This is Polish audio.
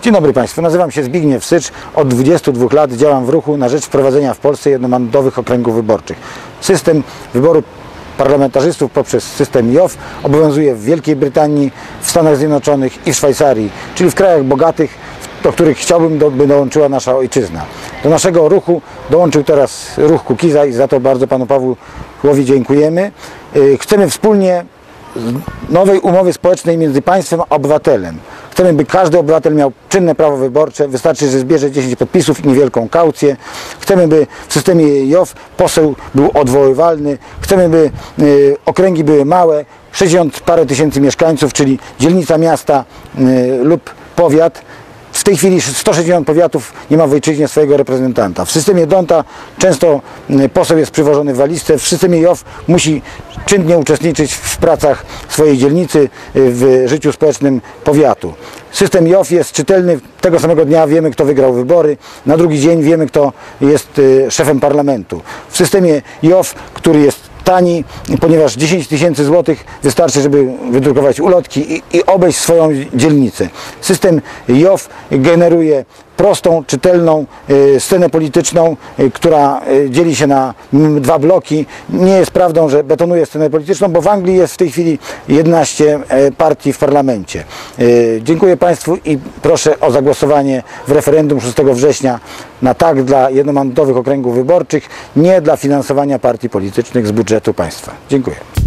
Dzień dobry Państwu, nazywam się Zbigniew Sycz. Od 22 lat działam w ruchu na rzecz wprowadzenia w Polsce jednomandatowych okręgów wyborczych. System wyboru parlamentarzystów poprzez system JOW obowiązuje w Wielkiej Brytanii, w Stanach Zjednoczonych i w Szwajcarii, czyli w krajach bogatych, do których chciałbym, by dołączyła nasza ojczyzna. Do naszego ruchu dołączył teraz ruch Kukiza i za to bardzo panu Pawłowi dziękujemy. Chcemy wspólnie nowej umowy społecznej między państwem a obywatelem. Chcemy, by każdy obywatel miał czynne prawo wyborcze, wystarczy, że zbierze 10 podpisów i niewielką kaucję. Chcemy, by w systemie JOW poseł był odwoływalny. Chcemy, by okręgi były małe, 60 parę tysięcy mieszkańców, czyli dzielnica miasta lub powiat. W tej chwili 160 powiatów nie ma w ojczyźnie swojego reprezentanta. W systemie D'Hondta często poseł jest przywożony w walizce. W systemie JOW musi czynnie uczestniczyć w pracach swojej dzielnicy, w życiu społecznym powiatu. System JOW jest czytelny. Tego samego dnia wiemy, kto wygrał wybory. Na drugi dzień wiemy, kto jest szefem parlamentu. W systemie JOW, który jest tani, ponieważ 10 tysięcy złotych wystarczy, żeby wydrukować ulotki i obejść swoją dzielnicę. System JOW generuje prostą, czytelną scenę polityczną, która dzieli się na dwa bloki. Nie jest prawdą, że betonuje scenę polityczną, bo w Anglii jest w tej chwili 11 partii w parlamencie. Dziękuję Państwu i proszę o zagłosowanie w referendum 6 września na tak dla jednomandatowych okręgów wyborczych, nie dla finansowania partii politycznych z budżetu państwa. Dziękuję.